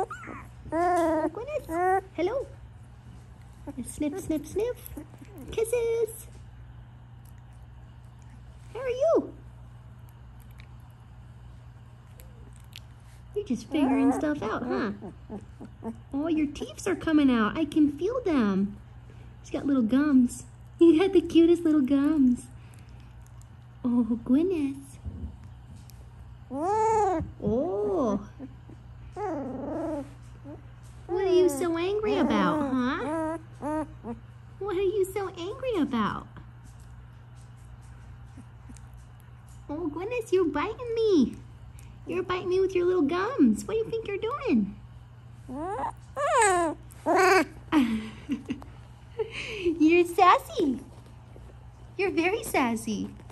Oh, goodness. Hello. Sniff, sniff, sniff. Kisses. How are you? You're just figuring stuff out, huh? Oh, your teeth are coming out. I can feel them. She's got little gums. You got the cutest little gums. Oh, goodness. Oh. What are you so angry about, huh? What are you so angry about? Oh, goodness, you're biting me. You're biting me with your little gums. What do you think you're doing? You're sassy. You're very sassy.